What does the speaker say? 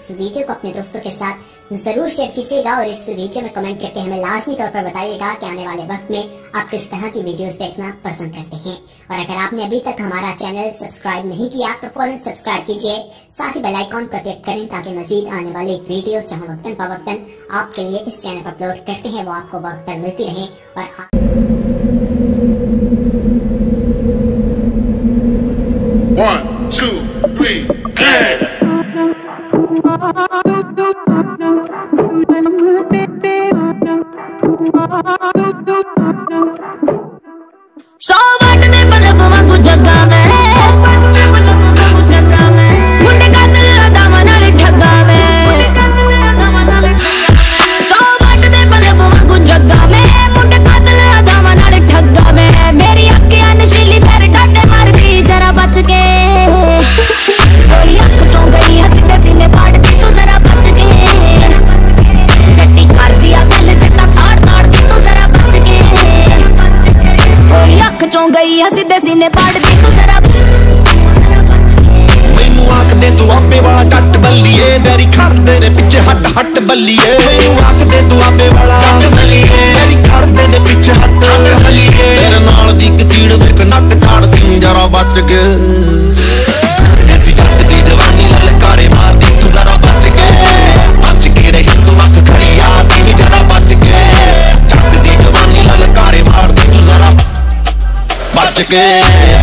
इस वीडियो को अपने दोस्तों के साथ जरूर शेयर कीजिएगा और इस वीडियो में कमेंट करके हमें लाजमी तौर पर बताइएगा कि आने वाले वक्त में आप किस तरह की वीडियोस देखना पसंद करते हैं। और अगर आपने अभी तक हमारा चैनल सब्सक्राइब नहीं किया तो फौरन सब्सक्राइब कीजिए, साथ ही बेल आइकॉन पर क्लिक करें ताकि मजीद आने वाली वीडियो जहां वक्तन फवक्तन आपके लिए इस चैनल पर अपलोड करते हैं वो आपको वक्त पर मिलती रहे। और One, two, three, and सौ वाट दे बल्ब वांगू जग्गा मैं मुंडे कातल अदावां नाल ठग्गा मैं। सौ वाट दे बल्ब वांगू जग्गा मैं मुंडे कातल अदावां नाल ठग्गा मैं। मेरी अक्खियां नशीली फेर ठाडे मारदी जरा बच के, गोली अख चों गई है सीधे सीने पाड़दी तू जरा बच के। जट्टी करदी आ गल जट्टा ताड़ ताड़दी तू जरा बच के, गोली अख चों गई है सीधे सीने पाड़दी तू जरा। मैनू आखदे तू आपे वाला जट बल्लीए, बैरी खड़दे ने पिछे हट हट बल्लीए। मैनू आखदे तू आपे वाला जट बल्लीए, बैरी खड़दे ने पिछे हट हट बल्लीए। तेरे नाल दी कतीड़ विक नक झाड़दी जरा बच के, ऐसी जट दी जवानी ललकारे मारदी तू जरा बच के। बच के रही तू अख खड़ी यारदी जरा बच के, जट दी जवानी ललकारे मारदी तू जरा बच के।